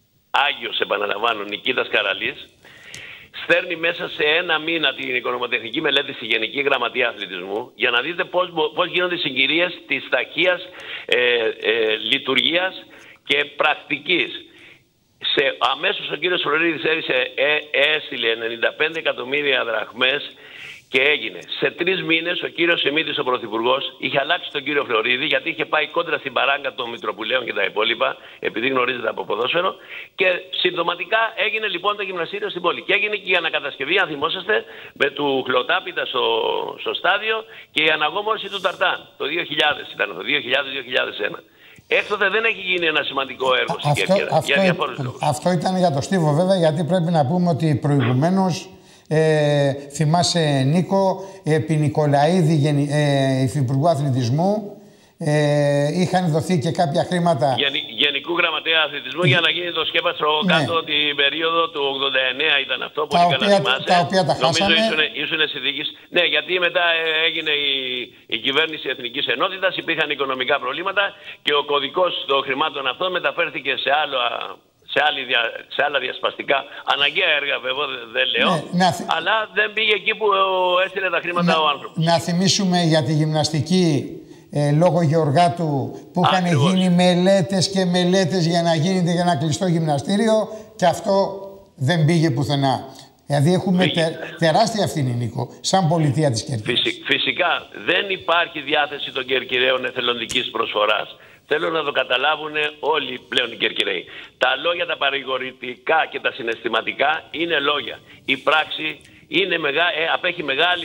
Άγιος επαναλαμβάνω, Νικήτας Καραλής, στέρνει μέσα σε ένα μήνα την οικονομοτεχνική μελέτη στη Γενική Γραμματεία Αθλητισμού για να δείτε πώς, πώς γίνονται οι συγκυρίες της ταχείας ε, ε, λειτουργίας και πρακτικής. Σε, αμέσως ο κύριος Φλωρίδης ε, έστειλε ενενήντα πέντε εκατομμύρια δραχμές και έγινε. Σε τρεις μήνες ο κύριος Σιμίτης, ο Πρωθυπουργός, είχε αλλάξει τον κύριο Φλωρίδη, γιατί είχε πάει κόντρα στην παράγκα των Μητροπουλαίων και τα υπόλοιπα, επειδή γνωρίζετε από ποδόσφαιρο, και συμπτωματικά έγινε λοιπόν το γυμναστήριο στην πόλη. Και έγινε και η ανακατασκευή, αν θυμόσαστε, με του Χλωτάπητα στο, στο στάδιο και η αναγόμορφη του Ταρτάν. Το δύο χιλιάδες ήταν, το δύο χιλιάδες με δύο χιλιάδες ένα. Έκτοτε δεν έχει γίνει ένα σημαντικό έργο στην Κέρκυρα. Αυτό, για διάφορους λόγους. Αυτό ήταν για το Στίβο, βέβαια, γιατί πρέπει να πούμε ότι προηγουμένως, ε, θυμάσαι Νίκο, επί Νικολαίδη, ε, υφυπουργού αθλητισμού, ε, είχαν δοθεί και κάποια χρήματα. Γενι, Γενικού Γραμματέα Αθλητισμού, για να γίνει το σκέπαστρο ναι. κάτω την περίοδο του ογδόντα εννέα ήταν αυτό που είχαν να θυμάσαι. Τα οποία τα χάσαμε. Νομίζω ήσουν συνδίκης. Ναι, γιατί μετά έγινε η, η κυβέρνηση Εθνικής Ενότητας, υπήρχαν οικονομικά προβλήματα και ο κωδικός των χρημάτων αυτών μεταφέρθηκε σε άλλο. Σε, άλλη, σε άλλα διασπαστικά αναγκαία έργα, βέβαια, δεν λέω, ναι, θυ... αλλά δεν πήγε εκεί που έστειλε τα χρήματα να, ο άνθρωπος. Να θυμίσουμε για τη γυμναστική ε, λόγω Γεωργάτου που είχαν γίνει μελέτες και μελέτες για να γίνεται για ένα κλειστό γυμναστήριο και αυτό δεν πήγε πουθενά. Δηλαδή έχουμε τε, τεράστια ευθύνη, Νίκο, σαν πολιτεία της Κέρκυρας. Φυσι, φυσικά δεν υπάρχει διάθεση των Κερκυραίων εθελοντικής προσφοράς. Θέλω να το καταλάβουν όλοι πλέον οι Κερκυραίοι. Τα λόγια τα παρηγορητικά και τα συναισθηματικά είναι λόγια. Η πράξη είναι μεγά, ε, απέχει μεγάλη,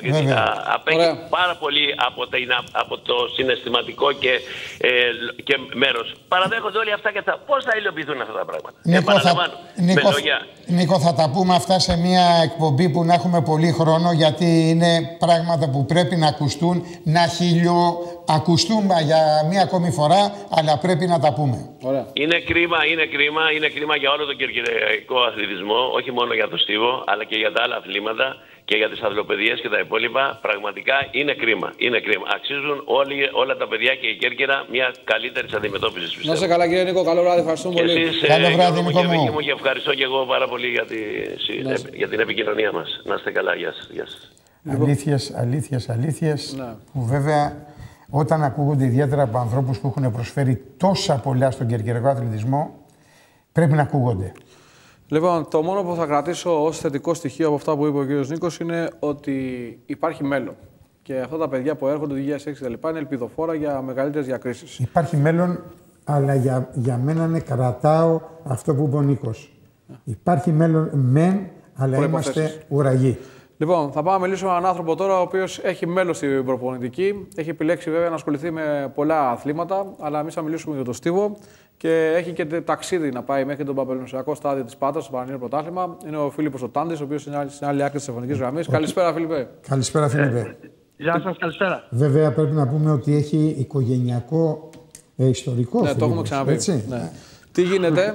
α, απέχει Ωραία. πάρα πολύ από, τα, από το συναισθηματικό και, ε, και μέρος. Παραδέχονται όλοι αυτά και αυτά. Πώς θα υλοποιηθούν αυτά τα πράγματα. Νίκο, θα, Νίκο, Νίκο, θα τα πούμε αυτά σε μια εκπομπή που να έχουμε πολύ χρόνο, γιατί είναι πράγματα που πρέπει να ακουστούν, να χιλιοακουστούμε για μια ακόμη φορά, αλλά πρέπει να τα πούμε. Ωραία. Είναι κρίμα, είναι κρίμα, είναι κρίμα για όλο τον κερκυραϊκό αθλητισμό, όχι μόνο για το Στίβο, αλλά και για τα άλλα αθλήματα και για τις αθλοπαιδίες και τα υπόλοιπα. Πραγματικά είναι κρίμα. Είναι κρίμα. Αξίζουν όλοι, όλα τα παιδιά και η Κέρκυρα μια καλύτερη αντιμετώπιση, πιστεύω. Να είστε καλά, κύριε Νίκο. Καλό βράδυ. Ευχαριστούμε πολύ. Εσείς, καλό βράδυ, Νίκο μου. μου. Και ευχαριστώ και εγώ πάρα πολύ για, τη, για την επικοινωνία μας. Να είστε καλά. Γεια σας. Γεια σας. Αλήθειες, αλήθειες, αλήθειες. Ναι. Που βέβαια όταν ακούγονται ιδιαίτερα από ανθρώπους που έχουν προσφέρει τόσα πολλά στον κερκυραϊκό αθλητισμό, πρέπει να ακούγονται. Λοιπόν, το μόνο που θα κρατήσω ως θετικό στοιχείο από αυτά που είπε ο κ. Νίκος είναι ότι υπάρχει μέλλον. Και αυτά τα παιδιά που έρχονται το δύο χιλιάδες έξι κτλ. Είναι ελπιδοφόρα για μεγαλύτερες διακρίσεις. Υπάρχει μέλλον, αλλά για, για μένα ναι, κρατάω αυτό που είπε ο Νίκος. Yeah. Υπάρχει μέλλον μεν, αλλά είμαστε ουραγοί. Λοιπόν, θα πάμε να μιλήσουμε με έναν άνθρωπο τώρα, ο οποίος έχει μέλλον στην προπονητική. Έχει επιλέξει βέβαια να ασχοληθεί με πολλά αθλήματα, αλλά εμείς θα μιλήσουμε για το Στίβο. Και έχει και ταξίδι να πάει μέχρι τον παπελονοσιακό στάδιο της Πάτρας, στο Πανελλήνιο Πρωτάθλημα. Είναι ο Φίλιππος ο Τάντης, ο οποίος είναι στην άλλη άκρη της τηλεφωνικής γραμμής. Καλησπέρα, Φίλιππε. Καλησπέρα, Φίλιππε. Γεια σας, καλησπέρα. Βέβαια, πρέπει να πούμε ότι έχει οικογενειακό ε, ιστορικό. Ναι, Φίλιππος, το έχουμε ξαναπεί. Ναι. Τι γίνεται.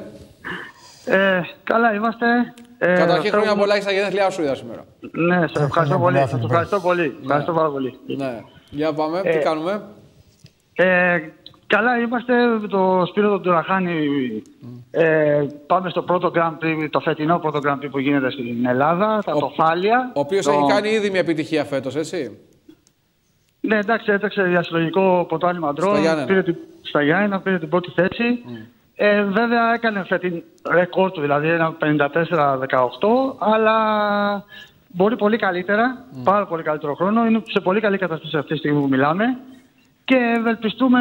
Ε, καλά, είμαστε. Ε, Καταρχήν, χρόνια πολλά, έχεις τα γενέθλιά σου είδα σήμερα. Ναι, σας ευχαριστώ πολύ. Σας ευχαριστώ πολύ. Ευχαριστώ πάρα πολύ. Ναι. Για πάμε, τι κάνουμε. Ε, Καλά, είμαστε το Σπύρο τον Τουραχάνη. Mm. Ε, πάμε στο πρώτο Grand Prix, το φετινό πρώτο Grand Prix που γίνεται στην Ελλάδα, τα ο, Τοφάλια. Ο οποίος το... έχει κάνει ήδη μια επιτυχία φέτος, έτσι. Ναι, εντάξει, έτρεξε για συλλογικό πρωτάθλημα αντρών. Στα Γιάννενα, πήρε την πρώτη θέση. Mm. Ε, βέβαια έκανε φετινή ρεκόρ του, δηλαδή ένα πενήντα τέσσερα δεκαοκτώ, αλλά μπορεί πολύ καλύτερα, mm. πάρα πολύ καλύτερο χρόνο. Είναι σε πολύ καλή κατάσταση αυτή τη στιγμή που μιλάμε και ευελπιστούμε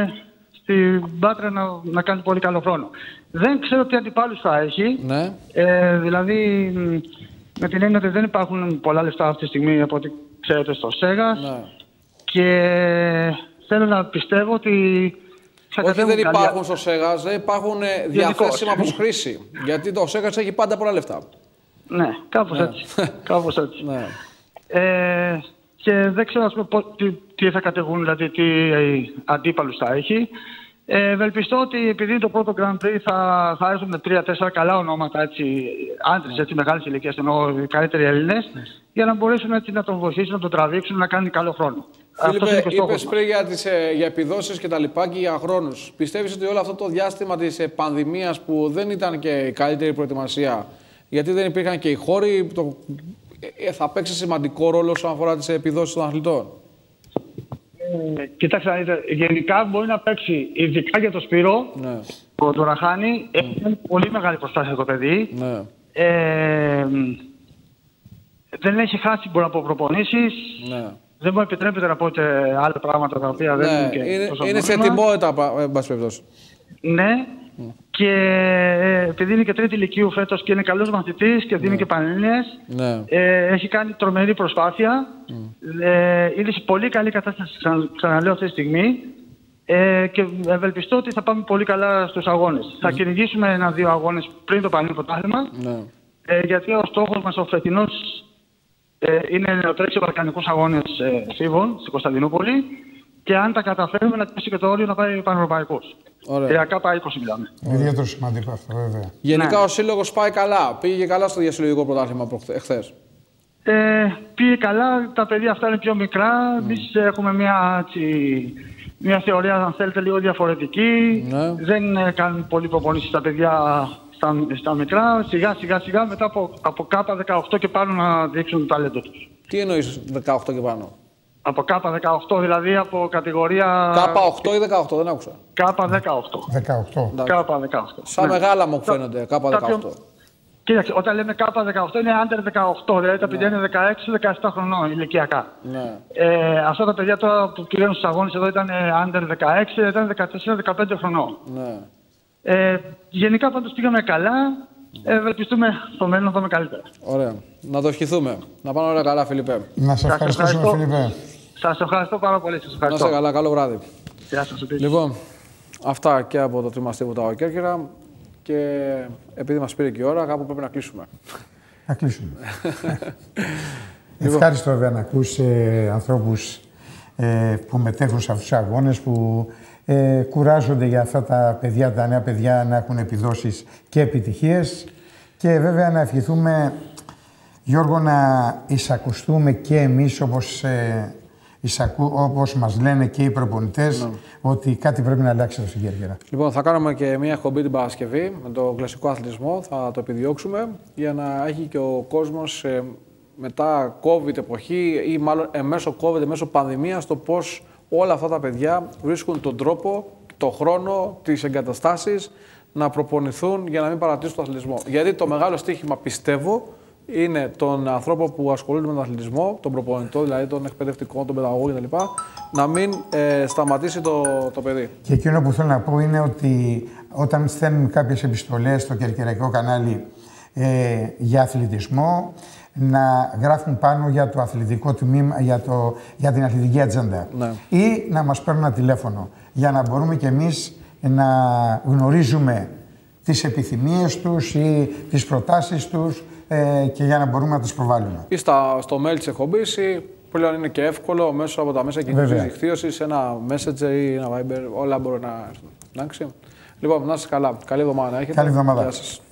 στην Πάτρα να, να κάνει πολύ καλό χρόνο. Δεν ξέρω τι αντιπάλους θα έχει. Ναι. Ε, δηλαδή, με την έννοια ότι δεν υπάρχουν πολλά λεφτά αυτή τη στιγμή από ό,τι ξέρετε στο Σέγας. Ναι. Και θέλω να πιστεύω ότι θα όχι, δεν καλή... υπάρχουν στο Σέγας, δεν υπάρχουν διαθέσιμα προς χρήση. Γιατί το Σέγας έχει πάντα πολλά λεφτά. Ναι, κάπως ναι. έτσι. κάπως έτσι. Ναι. Ε, και δεν ξέρω ας πούμε, τι, τι θα κατεβούν, δηλαδή τι αντίπαλους θα έχει. Ε, ευελπιστώ ότι επειδή το πρώτο Grand Prix θα, θα έρθουν με τρία τέσσερα καλά ονόματα, έτσι, άντρες, έτσι, μεγάλες ηλικίες, εννοώ οι καλύτεροι Έλληνες, για να μπορέσουν έτσι, να τον βοηθήσουν, να τον τραβήξουν, να κάνει καλό χρόνο. Φίλιππε, είπες πριν για, τις, για επιδόσεις και τα λοιπά και για χρόνους. Πιστεύεις ότι όλο αυτό το διάστημα της πανδημίας που δεν ήταν και η καλύτερη προετοιμασία, γιατί δεν υπήρχαν και οι χώροι, το, ε, θα παίξει σημαντικό ρόλο όσον αφορά τις επιδόσεις των αθλητών? Ε, κοιτάξτε, γενικά μπορεί να παίξει, ειδικά για το Σπύρο, ναι. το Τουραχάνη, mm. έχει κάνει πολύ μεγάλη προσπάθεια το παιδί. Ναι. Ε, δεν έχει χάσει, μπορεί να πω, προπονήσεις. Ναι. Δεν μου επιτρέπεται να πω και άλλα πράγματα τα οποία ναι. δεν είναι και είναι, είναι σε ετοιμότητα, εν πάση περιπτώσει. Ναι. Mm. Και επειδή είναι και τρίτη ηλικίου φέτος και είναι καλός μαθητής και δίνει ναι. και πανελλήνιες, ναι. ε, έχει κάνει τρομερή προσπάθεια. Mm. Ε, είναι σε πολύ καλή κατάσταση, ξανα, ξαναλέω αυτή τη στιγμή. Ε, και ευελπιστώ ότι θα πάμε πολύ καλά στους αγώνες. Mm. Θα κυνηγήσουμε ένα-δύο αγώνες πριν το Πανελλήνιο Πρωτάθλημα. Mm. Ε, γιατί ο στόχος μας ο φετινός ε, είναι να τρέξει Βαλκανικούς αγώνες ε, φίβων στην Κωνσταντινούπολη. Και αν τα καταφέρουμε να πέσει και το όριο να πάει πανευρωπαϊκός. Για κάπα είκοσι μιλάμε. Είναι ιδιαίτερο σημαντικό αυτό, βέβαια. Γενικά ναι. ο σύλλογος πάει καλά. Πήγε καλά στο διασυλλογικό πρωτάθλημα εχθές. Ε, πήγε καλά. Τα παιδιά αυτά είναι πιο μικρά. Mm. Εμείς έχουμε μια, έτσι, μια θεωρία, αν θέλετε, λίγο διαφορετική. Ναι. Δεν κάνουν πολύ προπονήσεις τα παιδιά στα, στα μικρά. Σιγά σιγά σιγά μετά από, από κάπα δεκαοκτώ και πάνω να δείξουν το ταλέντο τους. Τι εννοείς δεκαοκτώ και πάνω? Από κάπα δεκαοκτώ, δηλαδή από κατηγορία... κάπα οκτώ ή δεκαοκτώ, δεν άκουσα. κάπα δεκαοκτώ. δεκαοκτώ. κάπα δεκαοκτώ. Σαν ναι. μεγάλα μου φαίνονται, κάπα δεκαοκτώ. Κοίταξε, όταν λέμε κάπα δεκαοκτώ είναι under δεκαοκτώ, δηλαδή τα παιδιά ναι. είναι δεκαέξι δεκαεπτά χρονών ηλικιακά. Ναι. Ε, αυτά τα παιδιά τώρα που πηγαίνουν στους αγώνες εδώ ήταν under δεκαέξι, ήταν δεκατέσσερα δεκαπέντε χρονών. Ναι. Ε, γενικά πάντως πήγαμε καλά. Ευελπιστούμε στο μέλλον να πάμε καλύτερα. Ωραία. Να το ευχηθούμε. Να πάνε όλα καλά, Φιλιππέ. Να σε ευχαριστήσουμε, Φιλιππέ. Σας ευχαριστώ πάρα πολύ. Σας ευχαριστώ. Να είστε καλά. Καλό βράδυ. Γεια σας. Λοιπόν, αυτά και από το τριμαστή Βουτάο Κέρκυρα. Και επειδή μας πήρε και η ώρα, κάπου πρέπει να κλείσουμε. Να κλείσουμε. Ευχάριστο βέβαια να ακούς ε, ανθρώπους ε, που μετέχουν σε αυτούς τους αγώνες, που ε, κουράζονται για αυτά τα παιδιά, τα νέα παιδιά, να έχουν επιδόσεις και επιτυχίες. Και βέβαια να ευχηθούμε, Γιώργο, να εισακουστούμε και εμείς όπως, ε, εισακού, όπως μας λένε και οι προπονητές, ναι. ότι κάτι πρέπει να αλλάξει εδώ στην Κέρκυρα. Λοιπόν, θα κάνουμε και μια εκπομπή την Παρασκευή με το κλασικό αθλητισμό, θα το επιδιώξουμε, για να έχει και ο κόσμος ε, μετά COVID εποχή ή μάλλον εμέσω COVID, μέσω πανδημίας, το πώς όλα αυτά τα παιδιά βρίσκουν τον τρόπο, τον χρόνο, τις εγκαταστάσεις να προπονηθούν για να μην παρατήσουν τον αθλητισμό. Γιατί το μεγάλο στοίχημα, πιστεύω, είναι τον ανθρώπο που ασχολούνται με τον αθλητισμό, τον προπονητό, δηλαδή τον εκπαιδευτικό, τον παιδαγωγό κτλ., να μην ε, σταματήσει το, το παιδί. Και εκείνο που θέλω να πω είναι ότι όταν στέλνουν κάποιες επιστολές στο κερκυραϊκό κανάλι ε, για αθλητισμό, να γράφουν πάνω για το αθλητικό τμήμα, για, το, για την αθλητική ατζέντα. Ναι. Ή να μας παίρνουν ένα τηλέφωνο, για να μπορούμε κι εμείς να γνωρίζουμε τις επιθυμίες τους ή τις προτάσεις τους ε, και για να μπορούμε να τις προβάλλουμε. Ή στα, στο mail της εκπομπής, ή πλέον είναι και εύκολο μέσω από τα μέσα κοινωνικής δικτύωσης, ένα Messenger ή ένα Viber, όλα μπορούν να έρθουν. Εντάξει. Λοιπόν, να είστε καλά. Καλή εβδομάδα να έχετε. Καλή εβδομάδα. Γεια σας.